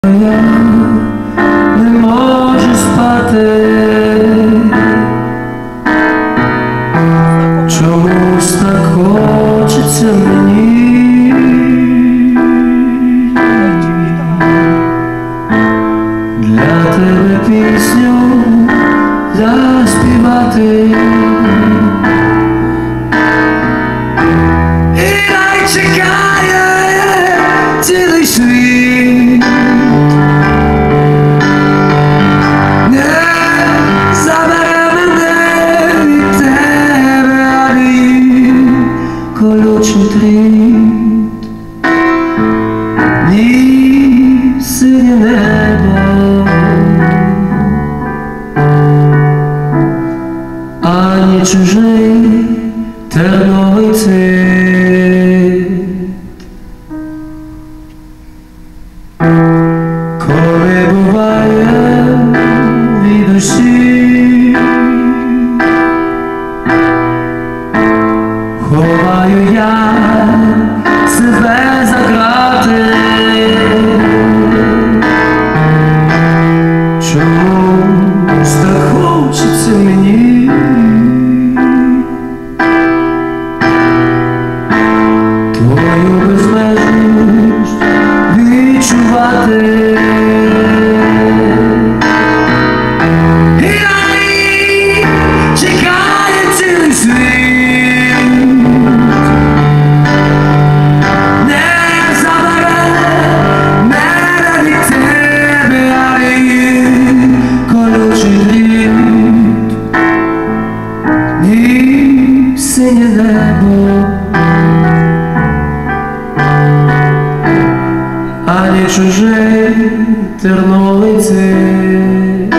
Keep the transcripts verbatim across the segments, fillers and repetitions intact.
Я не можу спати, чомусь так хочеться мені для тебе пісню заспівати. І най чекає цілий світ, не забере мене від тебе ані колючий дріт, ні синє небо, ані чужий терновий цвіт. Коли буває від душі, ховаю я себе за грати, чомусь так хочеться мені твою безмежність відчувати. І най чекає цілий світ, не забере мене від тебе ані колючий дріт, ні синє небо, ані чужий терновий цвіт.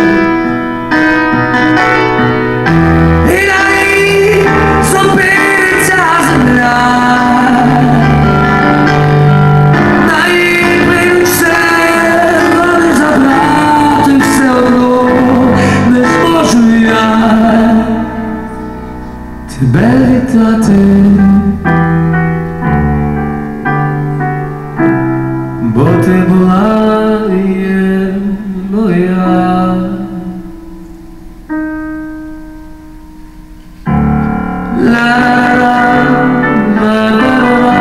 І най зупиниться земля, най прийдуть все, вони забрати все одно не зможу я тебе вітати, бо ти була і є моя. Ла-ла-ла, ла-ла-ла,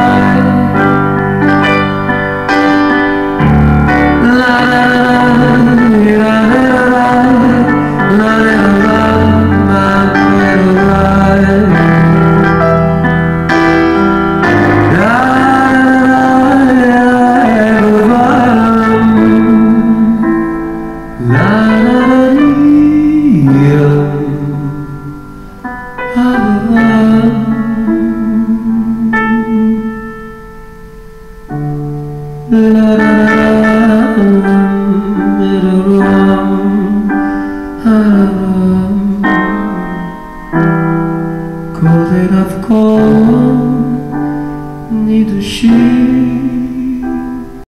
ла-ла-ла, ла-ла-ла, ла-ла-ла, коли навколо ні душі.